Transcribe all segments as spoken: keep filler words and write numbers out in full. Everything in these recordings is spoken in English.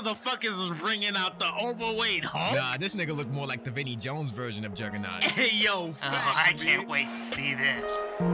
motherfuckers is bringing out the overweight Hulk. Nah, this nigga look more like the Vinnie Jones version of Juggernaut. Hey, yo, Oh, I can't wait to see this.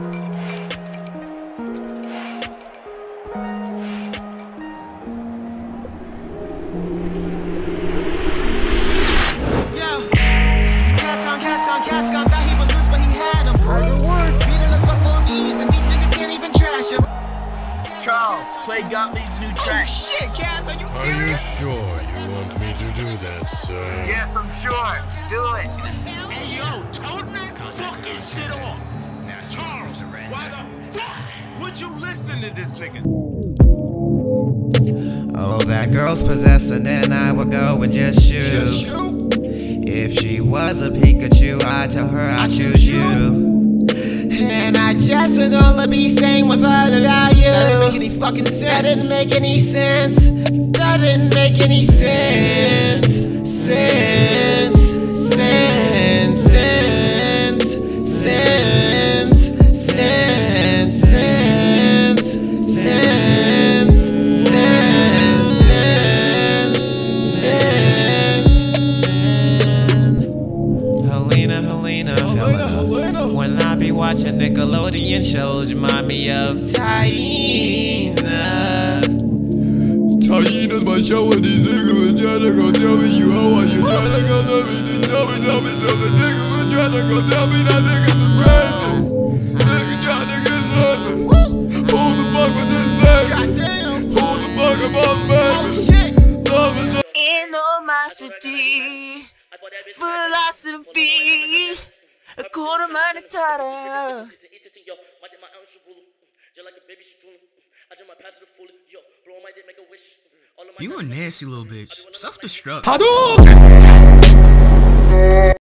Charles, play Gottlieb's new track. Oh shit, Cass, are you Are serious? you sure you want me to do that, sir? Yes, I'm sure. Do it. Hey, yo, turn that fucking shit off. Now, Charles, why the fuck would you listen to this nigga? Oh, that girl's possessed, and then I would go and just shoot. Just shoot? If she was a Pikachu, I'd tell her I'd choose you. And I just would only be saying what fun about you. That didn't make any fucking sense. That didn't make any sense. That didn't make any sense. Sense. Sense. Sense. Sense. Sense. Sense. Sense. Sense. Sense. Helena, Helena, Helena, Helena. When I be watching Nickelodeon shows, remind me of Taina. Taina's my show when these niggas were trying to go tell me you how are you trying to go tell me this, tell me, tell me something. Niggas were trying to go tell me that niggas is crazy. Niggas trying to get nothing. Who the fuck was this nigga? Who the fuck am I, baby? Love is Animosity, philosophy, a quarter monetara. You a nasty little bitch. Self-destruct.